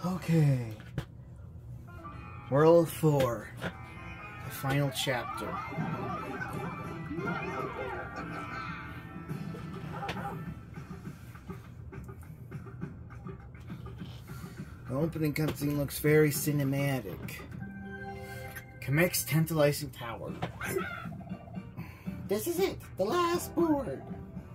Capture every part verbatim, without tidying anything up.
Okay. World four. The final chapter. The opening cutscene looks very cinematic. Kamek's tantalizing tower. This is it, the last board.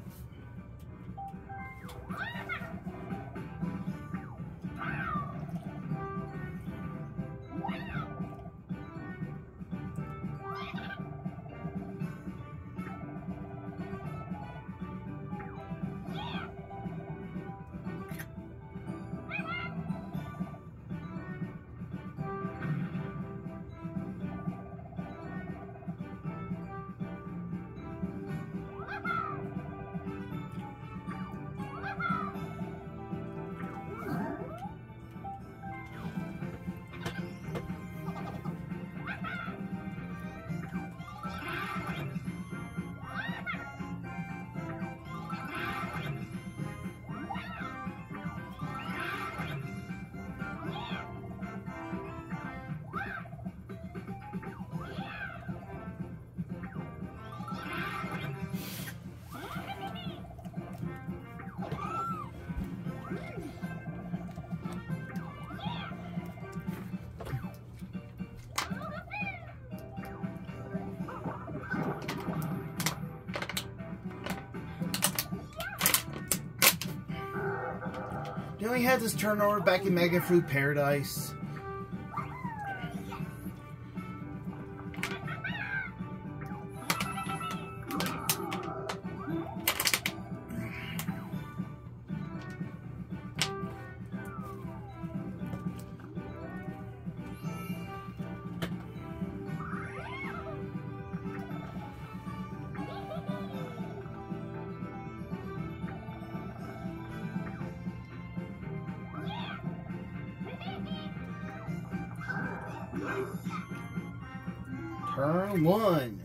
Didn't we have this turnover back in Mega Fruit Paradise? Turn one.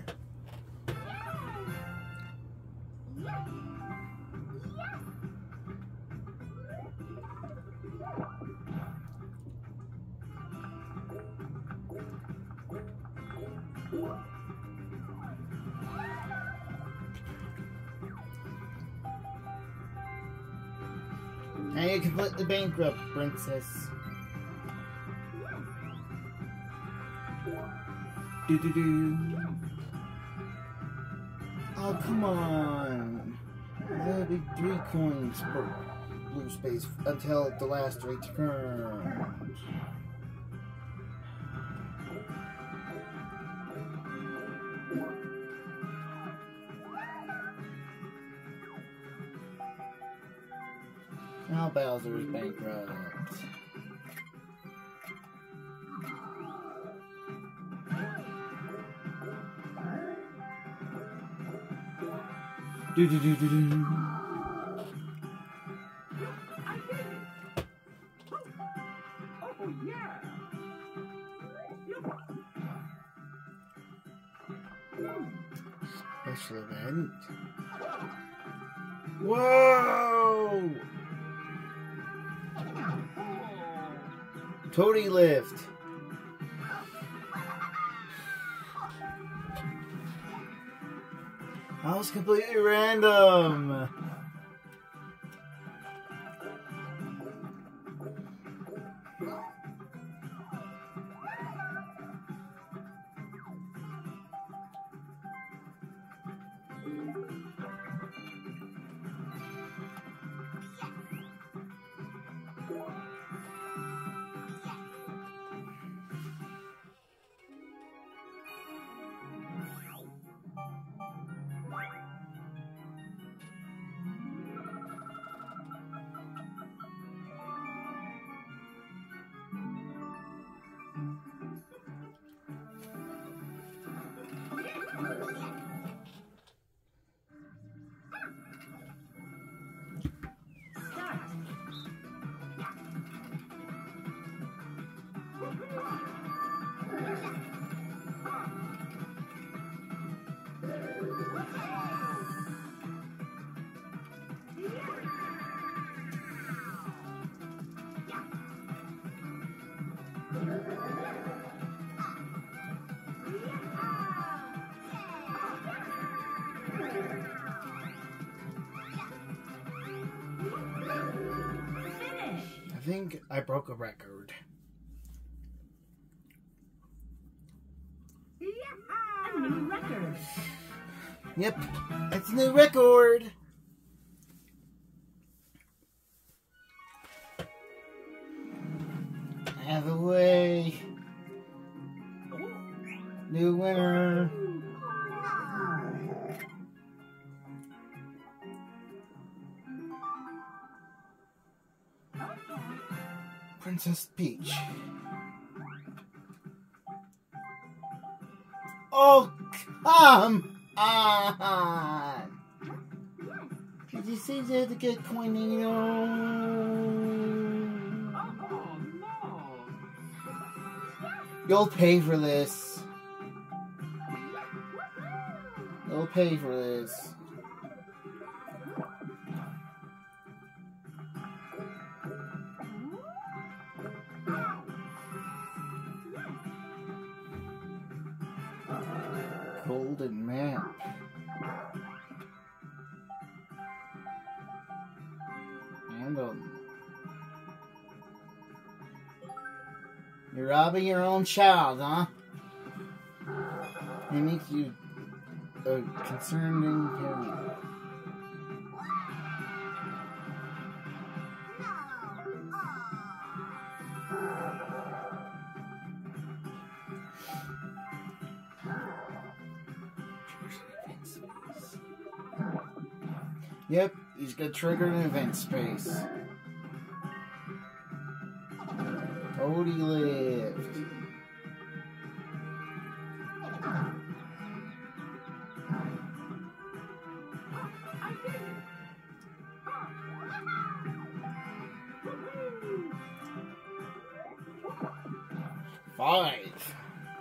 And you completely bankrupt, princess. Do do do. Oh, come on. There'll be three coins per blue space until the last three turns. Now Bowser is bankrupt. Do do do do do. Oh yeah. Special event. Whoa! Toady lift. That was completely random. think I broke a record. Yeah! A new record. Yep, it's a new record. Out of the way. New winner. Princess Peach. Oh, come on! Did you see that to get Coinino? Oh, no! You'll pay for this. You'll pay for this. Golden map. And um, you're robbing your own child, huh? It makes you a concerning parent. Yep, he's got triggered an event space. Odie lived. Five.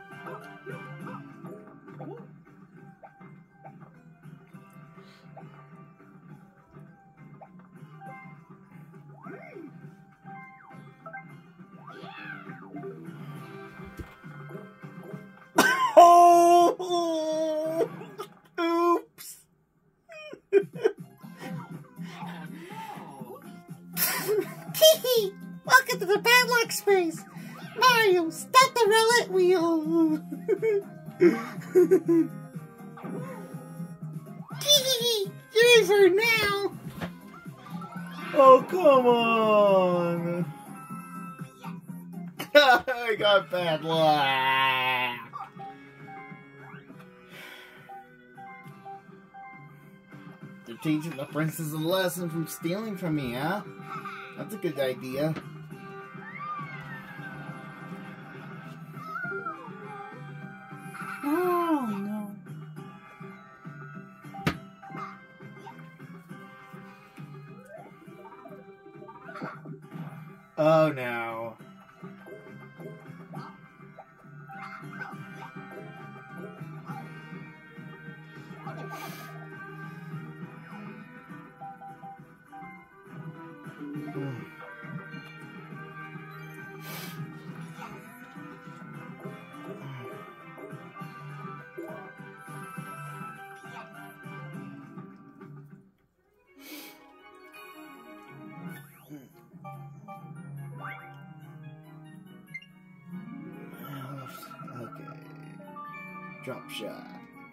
Oh! Oops! Teehee! Welcome to the bad luck space! Mario, stop the roulette wheel! Teehee! You're in for it now! Oh, come on! I got bad luck! They're teaching the princess a lesson from stealing from me, huh? That's a good idea. Oh, no. Oh, no. Okay. Drop shot.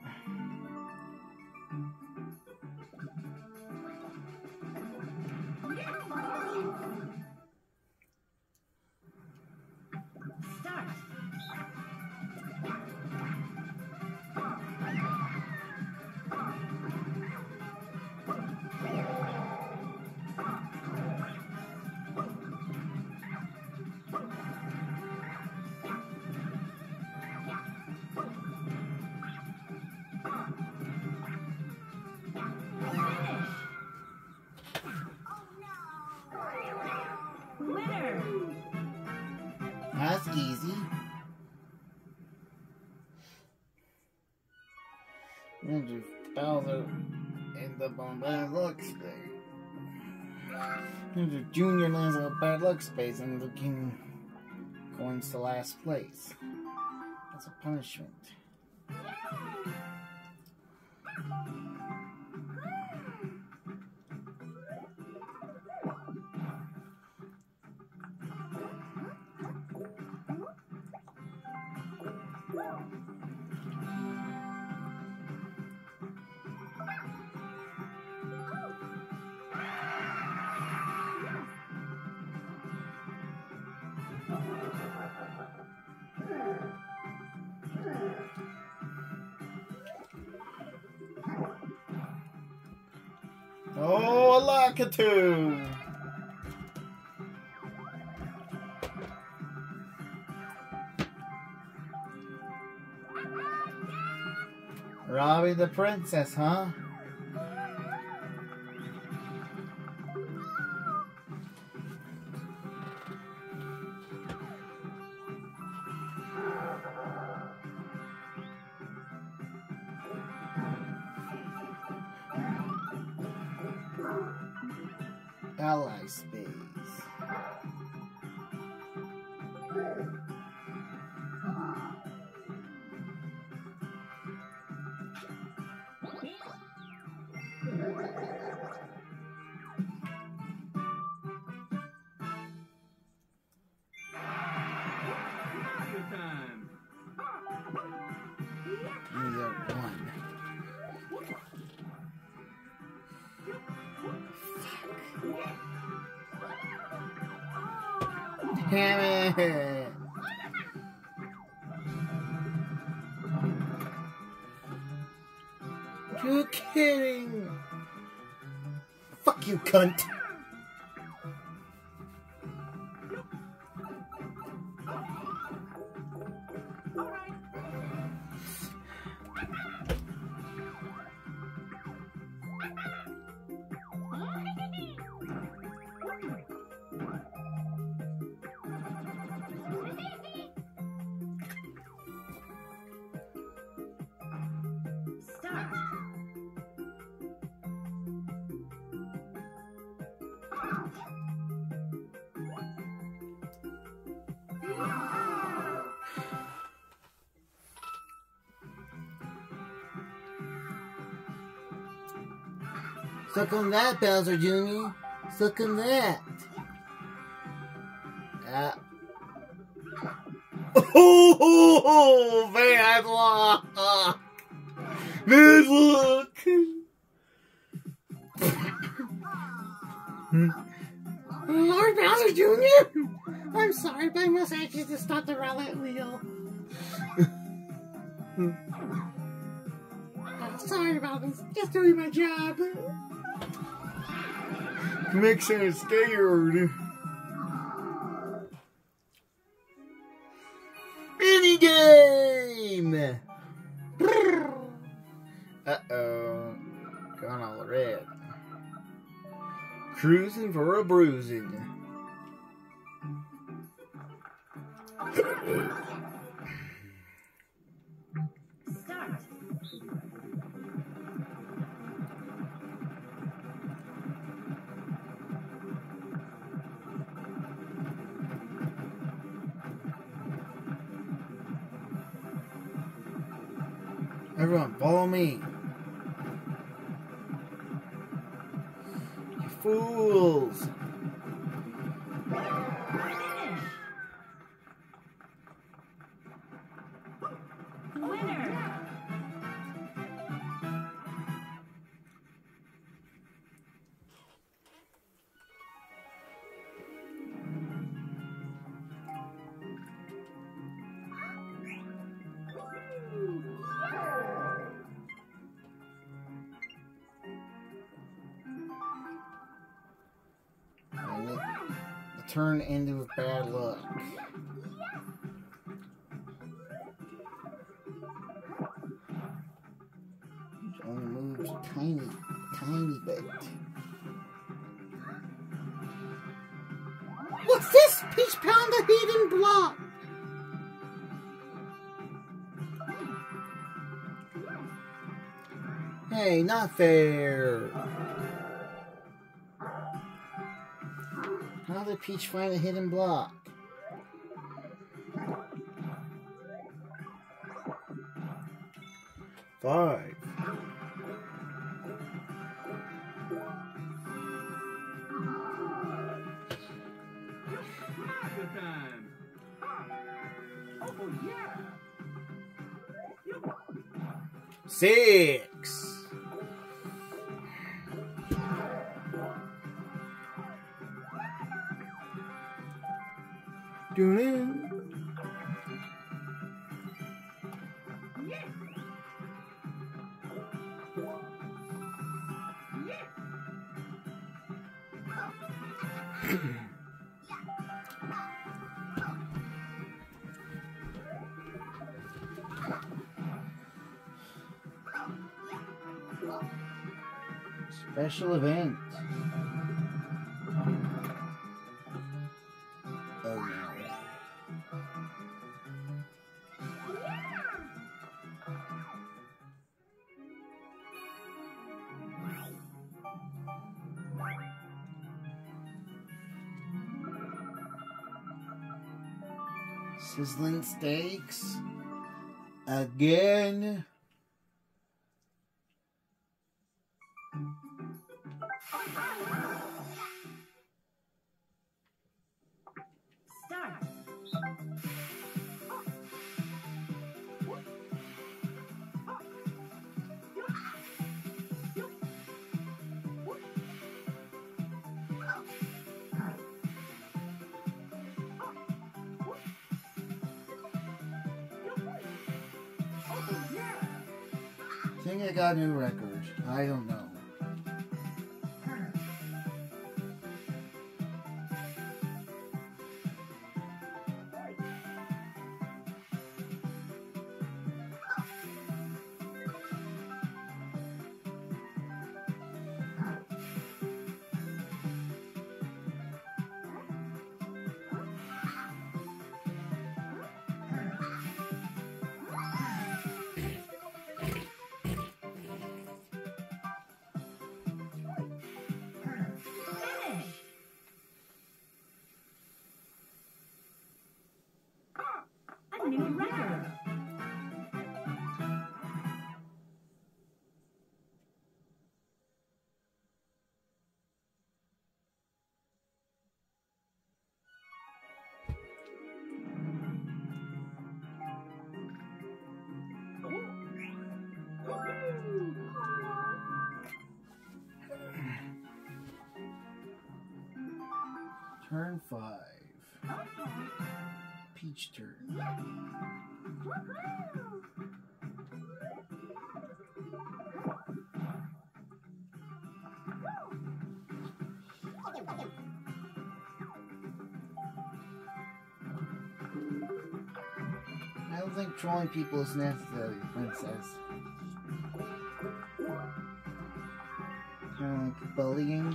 That's easy. Andrew Bowser ends up on bad luck space. Andrew Junior lands on bad luck space and looking coins to last place. That's a punishment. Oh, a Lakitu! Robbing the princess, huh? Ally space. Either one. Damn it! You're kidding! Fuck you, cunt! Suck on that, Bowser Junior Suck on that. Uh. Oh, bad luck. Bad luck. Lord Bowser Junior I'm sorry, but I must ask you to stop the roulette wheel. Oh, sorry about this. Just doing my job. Makes sense. Scared. Mini game. Uh oh, gone all red. Cruising for a bruising. Start. Everyone, follow me. You fools. Winner. And it turned into bad luck. It only moves a tiny, tiny bit. What's this? Peach Pound the hidden block. Hey, not fair. How did Peach find a hidden block? Five. Time. Oh yeah. Six. Doing. Special event. Oh no. Sizzling steaks. Again. Start. I think I got a new record. I don't know. A new record. Turn five. Peach turn. I don't think trolling people is necessary, Princess. Kind of like bullying.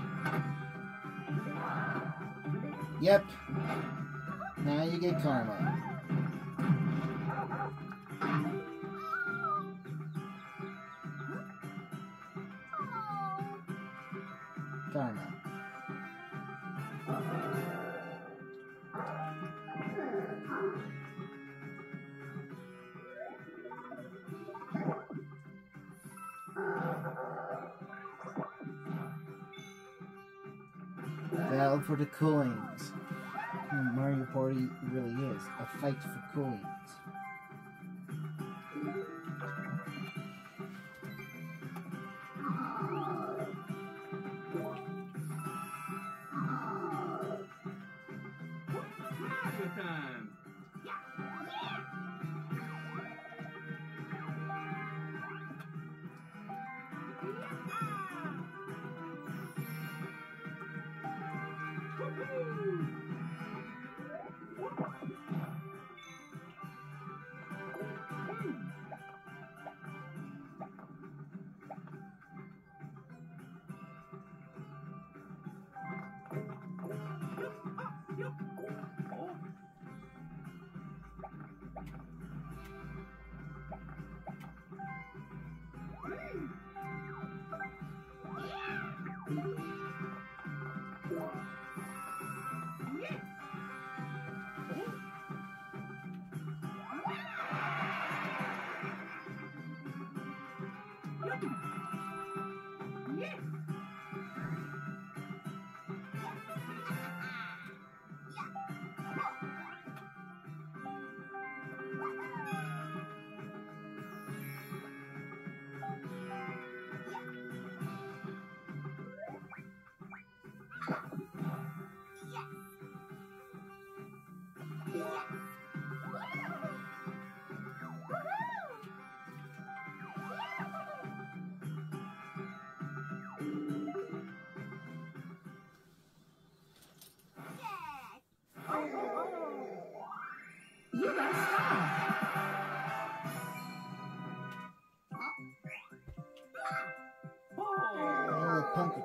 Yep. Now you get karma. Karma. Battle for the coins. Mario Party really is a fight for coins. Mario time.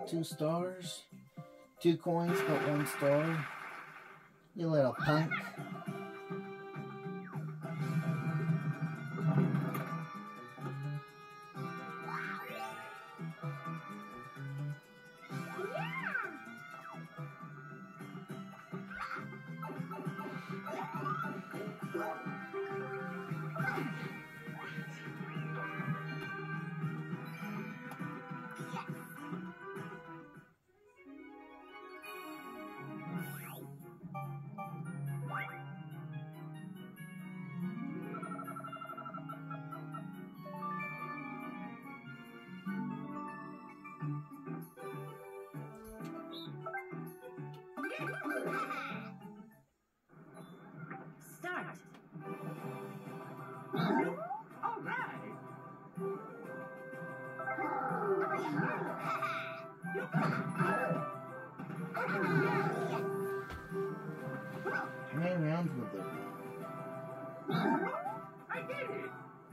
Two stars. Two coins, but one star. You little punk. Start. All right. How many rounds will there be? I did it.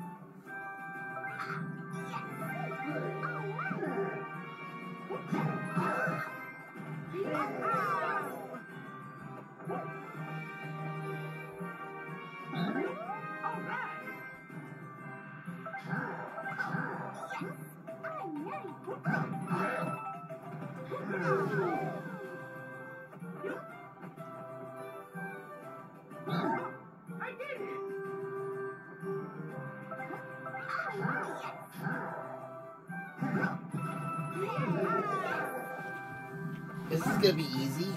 All right. I did it. This is gonna be easy.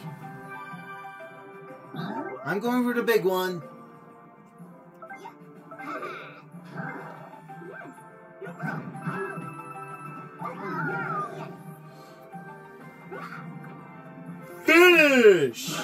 I'm going for the big one. Finish!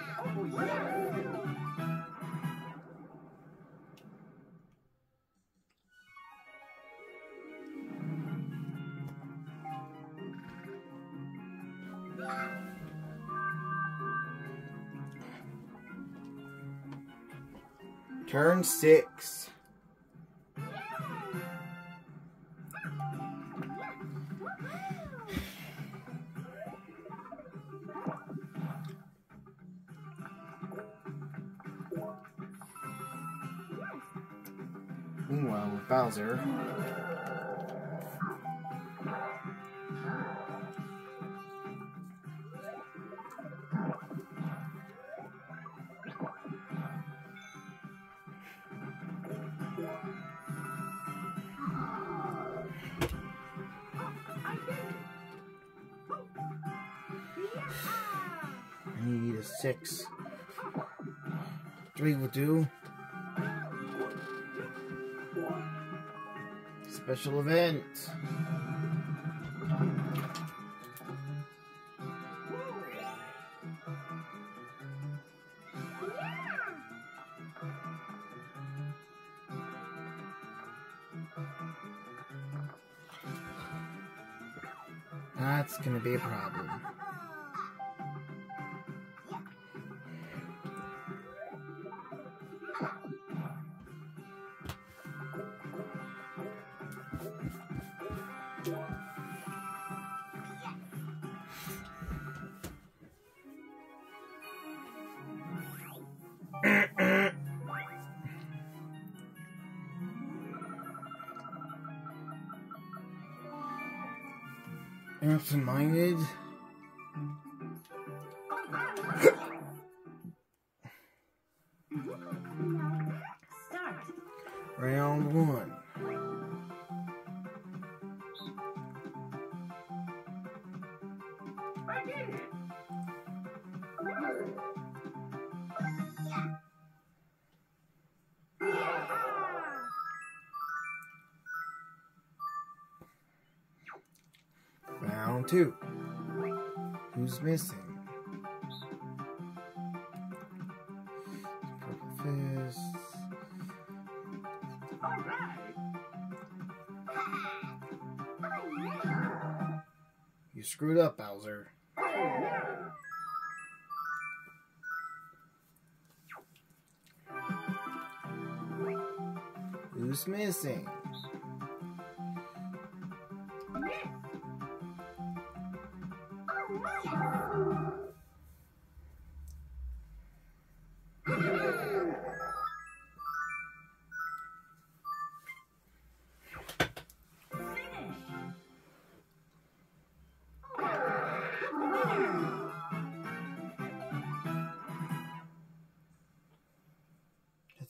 Turn six. Meanwhile, with Bowser. I need a six. Three will do. Special event. That's gonna be a problem. Absent-minded. Start. Round one. I did it. Round two. Who's missing? Purple fist. All right. You screwed up, Bowser. Who's missing?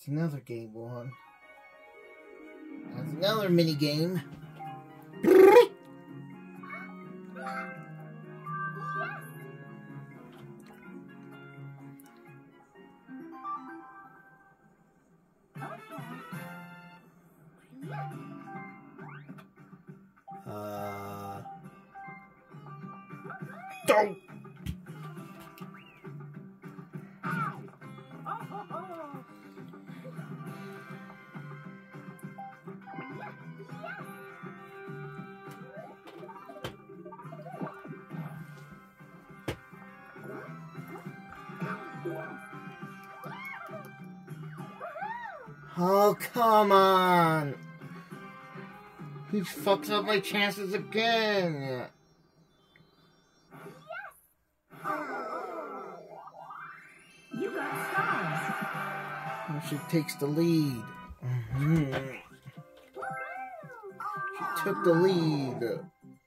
another game one. That's another mini game. Uh. Don't. Oh, come on. He fucks up my chances again. You got stars. She takes the lead. Mm-hmm. She took the lead.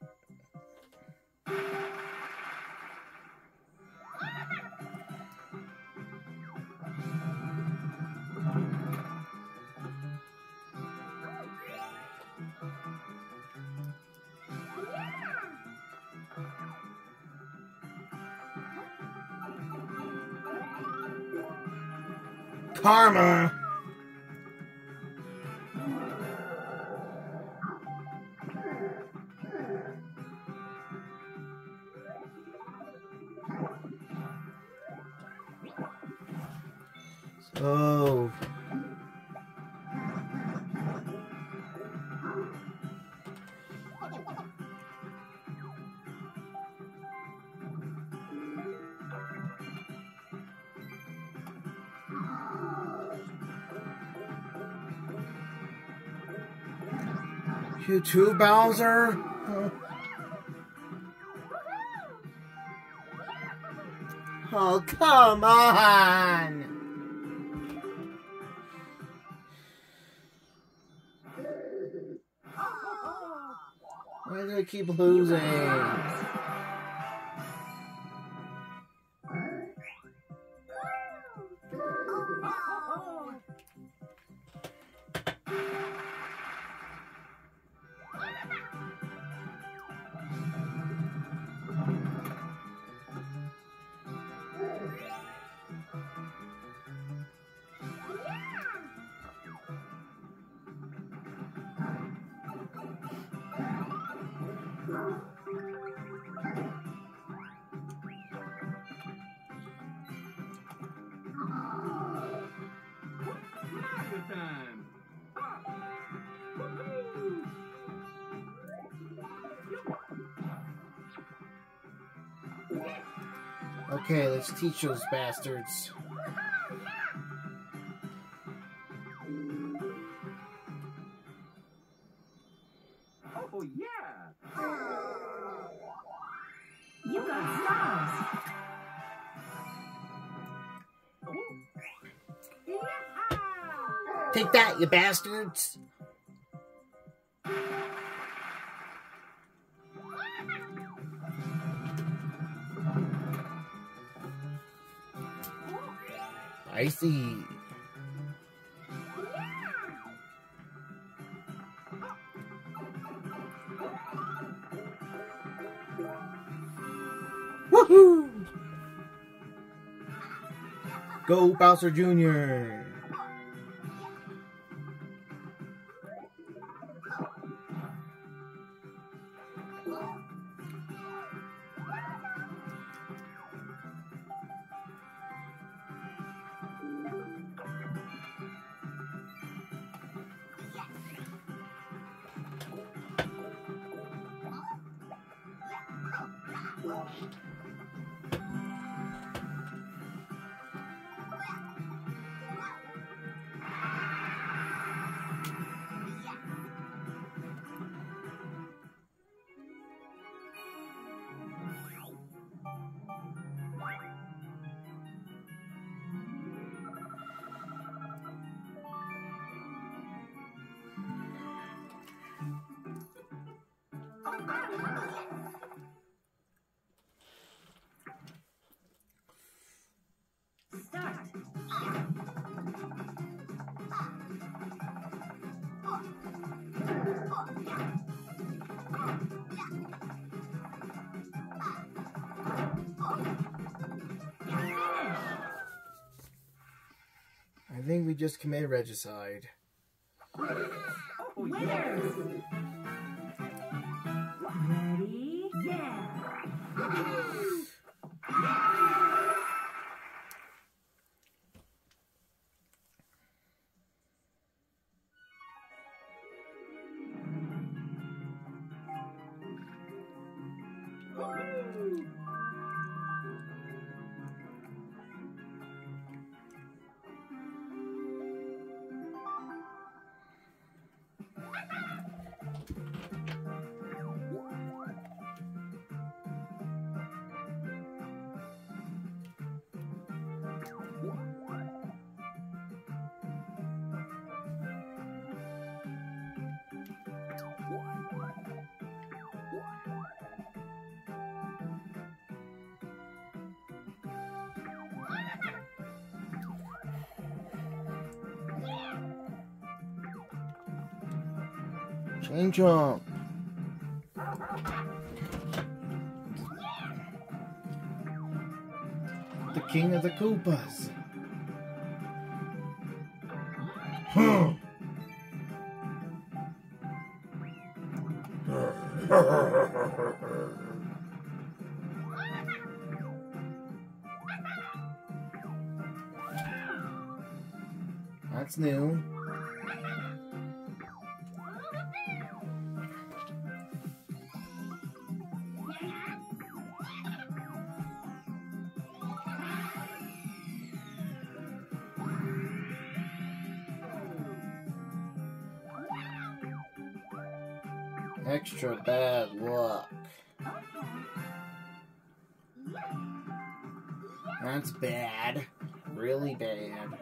Karma. So you too, Bowser? Oh, come on! Why do I keep losing? Time. Okay, let's teach those bastards. Oh yeah. You got stars. Take that, you bastards! I see. Woohoo! Go Bowser Junior! I think we just committed regicide. Winners! Ready? Yeah! Chain jump. The king of the Koopas. Huh. That's new. Extra bad luck. That's bad. Really bad.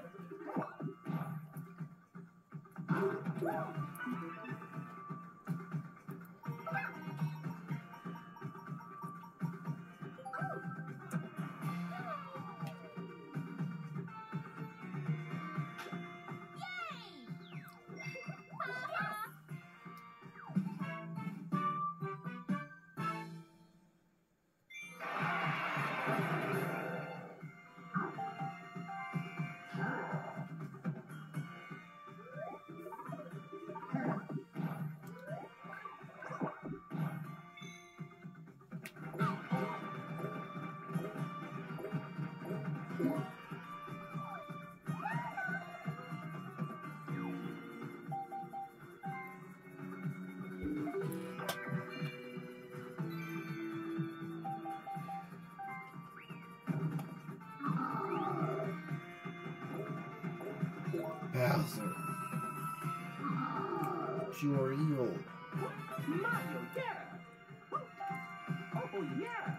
Bowser, you are evil. Mario, yeah! Oh, yeah!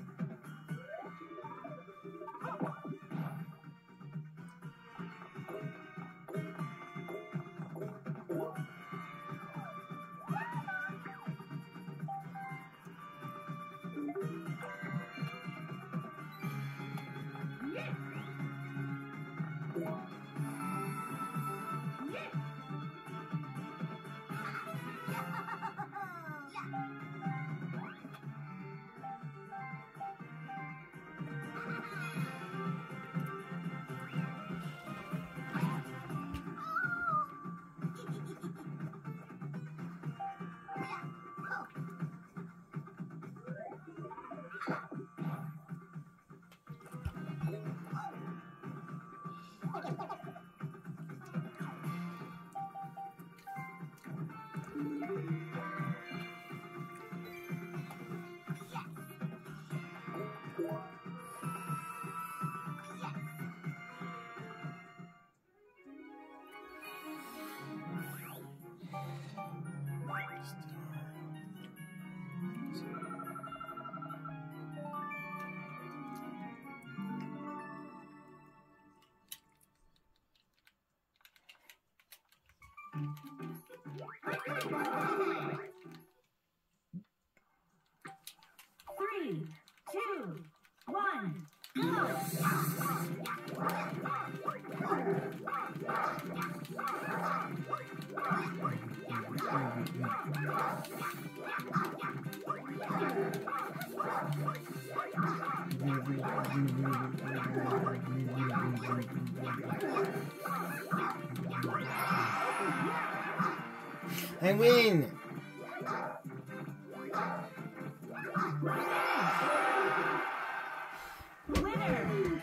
Three, two, one, go! I win! Winner!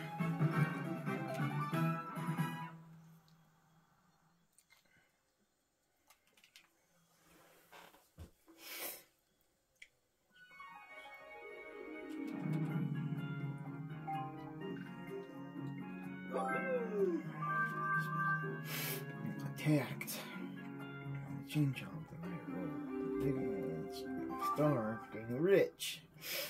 Attacked. Change all the night roll. Big star getting rich.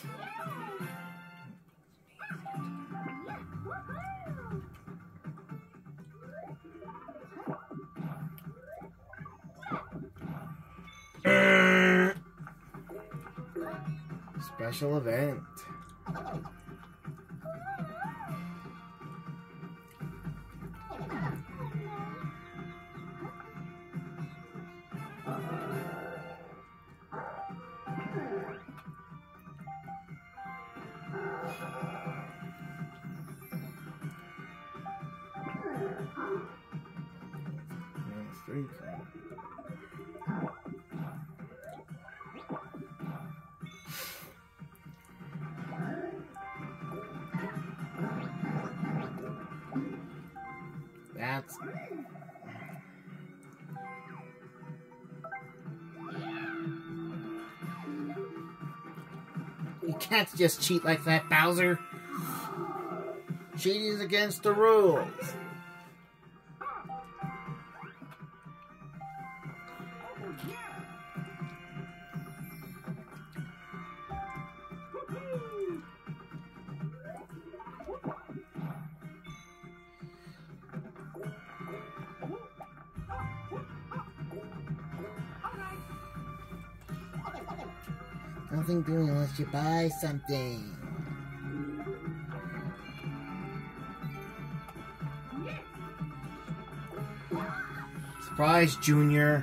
Special event. That's three cards. That's you can't just cheat like that, Bowser. Cheating is against the rules. Nothing doing unless you buy something. Surprise, Junior.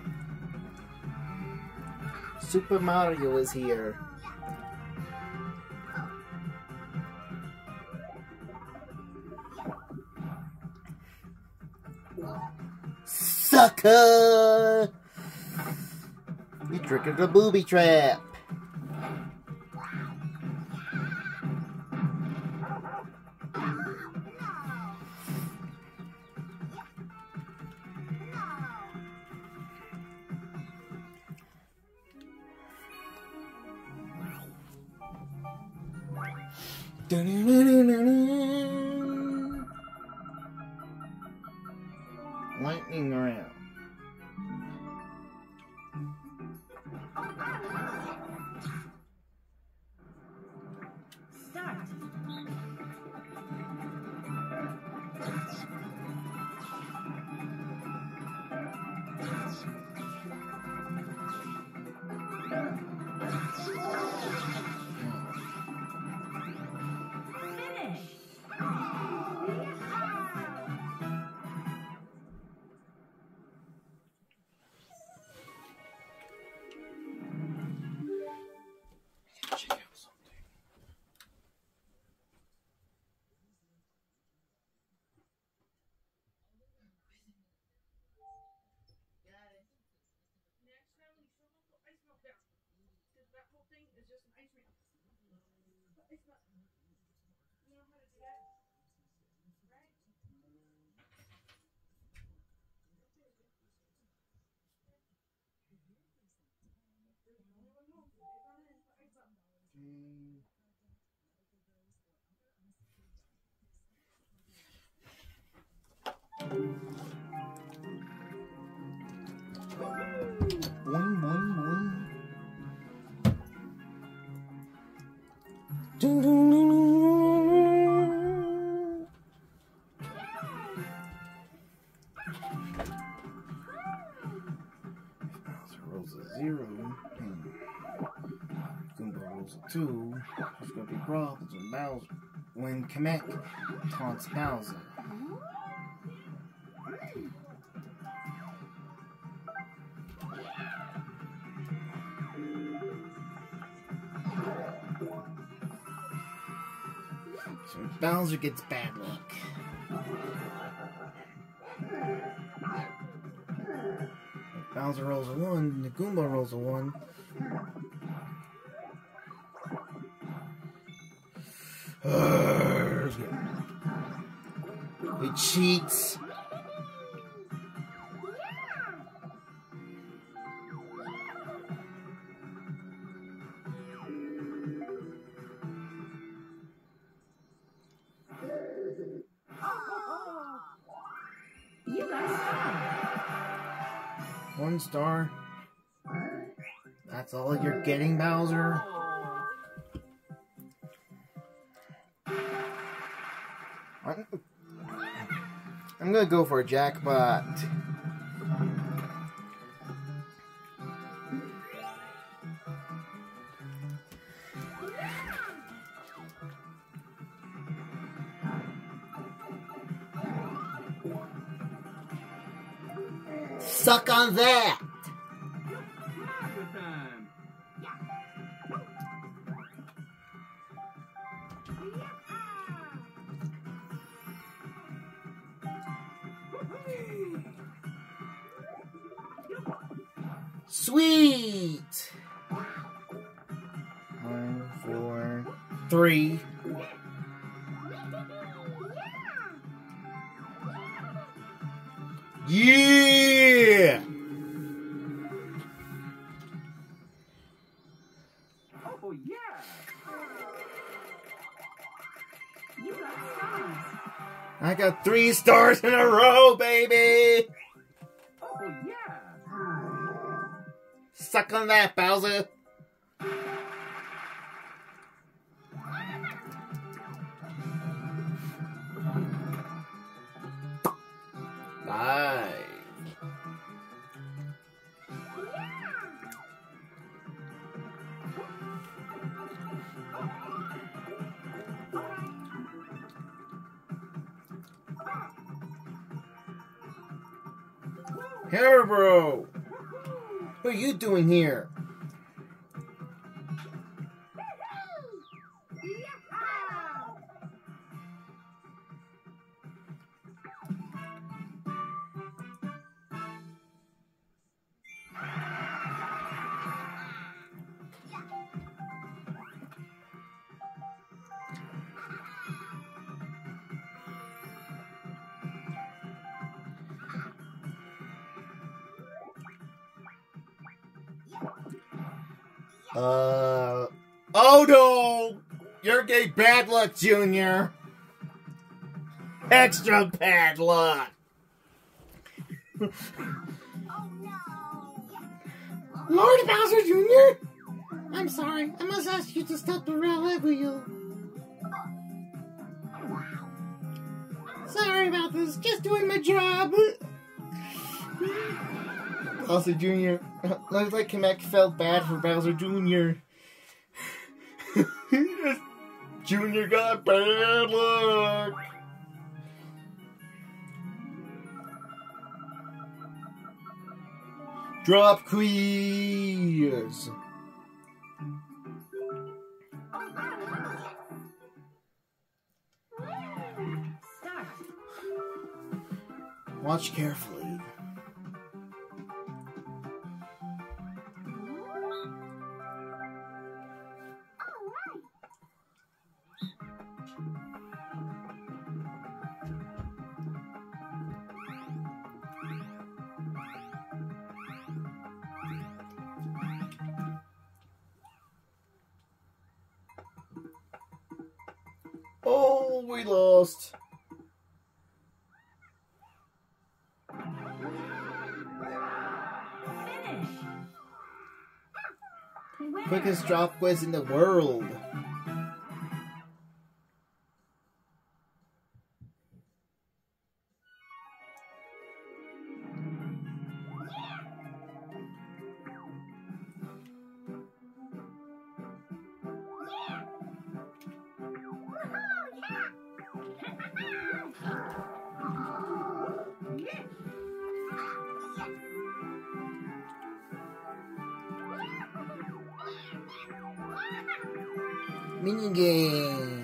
Super Mario is here. Sucker! You triggered the booby trap. Lightning round. Start. Finish. Check out something. Next time when you show up, the ice melt down. Because that whole thing is just an ice melt. Ice melt. You know how to do that? Right? There's only one move. They run in for ice melt. Okay. Boing, boing, boing. Dun, dun, dun, dun, dun. Bowser rolls a zero. And Goomba rolls a two. There's gonna be problems when Bowser. When Kamek taunts Bowser. So Bowser gets bad luck. If Bowser rolls a one, the Goomba rolls a one. It cheats. You got a star. One star. That's all you're getting, Bowser. I'm, I'm gonna go for a jackpot. Suck on that! Mario time. Sweet! One, four, three. Yeah! Oh yeah. You got stars. I got three stars in a row, baby! Oh yeah. Suck on that, Bowser! Five. Hammer Bro! What are you doing here? Uh, oh no! You're getting bad luck, Junior! Extra bad luck! Oh no! Lord Bowser Junior? I'm sorry, I must ask you to stop the roulette wheel. Sorry about this, just doing my job. Bowser Junior Looks like Kamek felt bad for Bowser Junior Junior got bad luck. Drop quiz. Start. Watch carefully. Oh, we lost. Finish. Winner. Quickest drop quiz in the world. Minigame.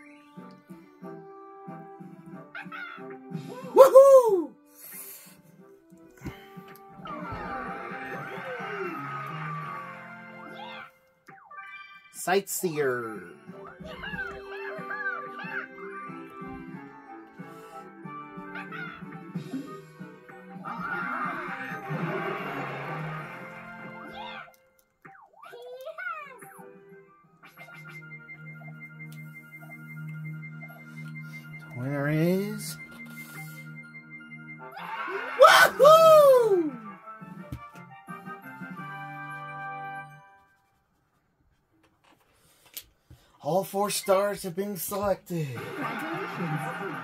Woohoo! Sightseer. The winner is... Woohoo! All four stars have been selected. Congratulations.